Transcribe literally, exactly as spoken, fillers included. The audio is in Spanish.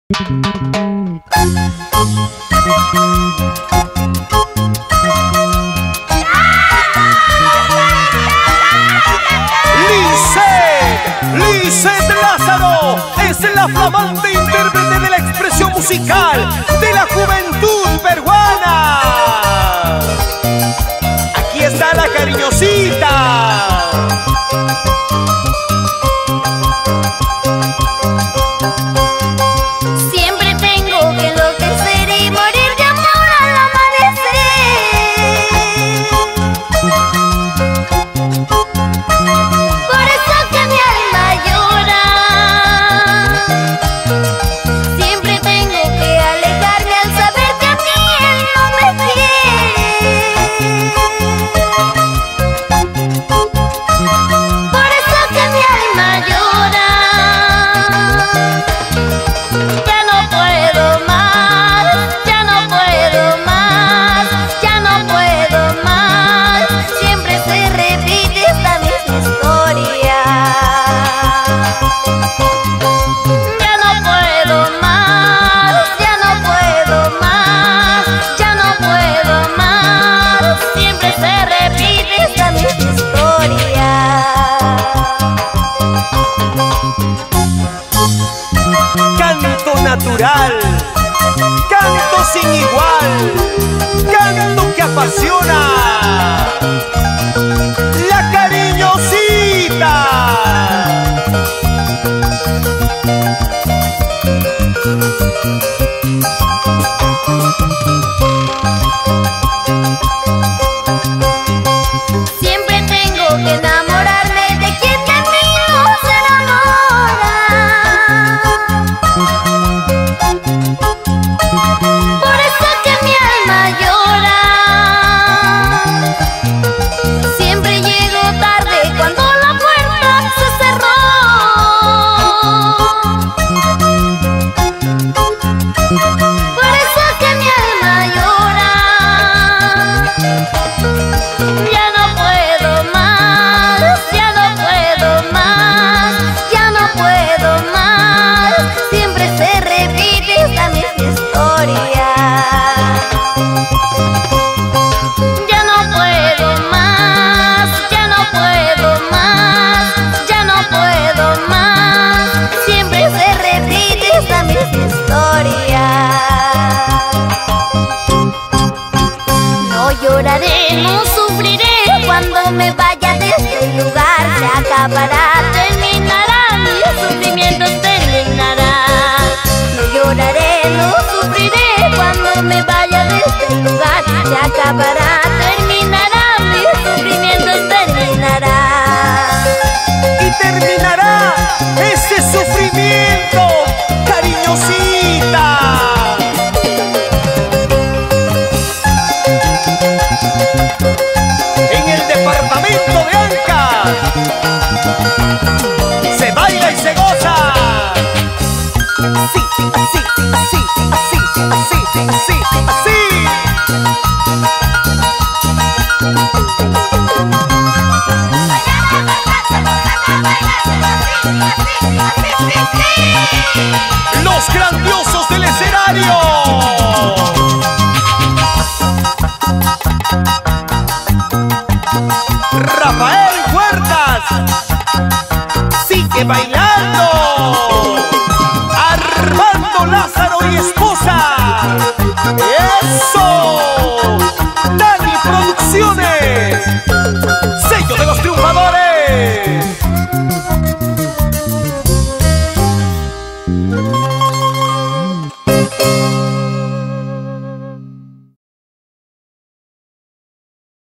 Lisette Lázaro es la flamante intérprete de la expresión musical de la juventud peruana. Aquí está la cariñosita. Siempre tengo que enloquecer y morir de amor al amanecer. Por eso que mi alma llora. Siempre tengo que alejarme al saber que a mí él no me quiere. Por eso que mi alma llora. Ya no puedo más, ya no puedo más, ya no puedo más. Siempre se repite esta misma historia. Ya no puedo más, ya no puedo más, ya no puedo más. Siempre se repite esta misma historia. Canto natural, canto sin igual, canto que apasiona. La cariñosita. Siempre tengo que enamorarme de quien de mí no se enamora. Por eso que mi alma llora. Siempre llego tarde cuando la puerta se cerró. Por eso que mi alma llora. Ya no puedo más, ya no puedo más, ya no puedo más. Siempre se repite esta misma historia. Ya no puedo más, ya no puedo más, ya no puedo más. Siempre se repite esta misma historia. No lloraré, no sufriré cuando me vaya de este lugar. Se acabará, terminará, mi sufrimiento terminará. No lloraré, no sufriré cuando me vaya de este lugar. Se acabará, terminará, mi sufrimiento terminará. Y terminará ese sufrimiento, cariñosita. En el departamento de Anca se baila y se goza. Así, así, así, así, así, así, así. Los grandiosos del escenario. Rafael Huertas sigue bailando. Armando Lázaro y esposa. ¡Eso! Dani Producciones, sello de los triunfadores.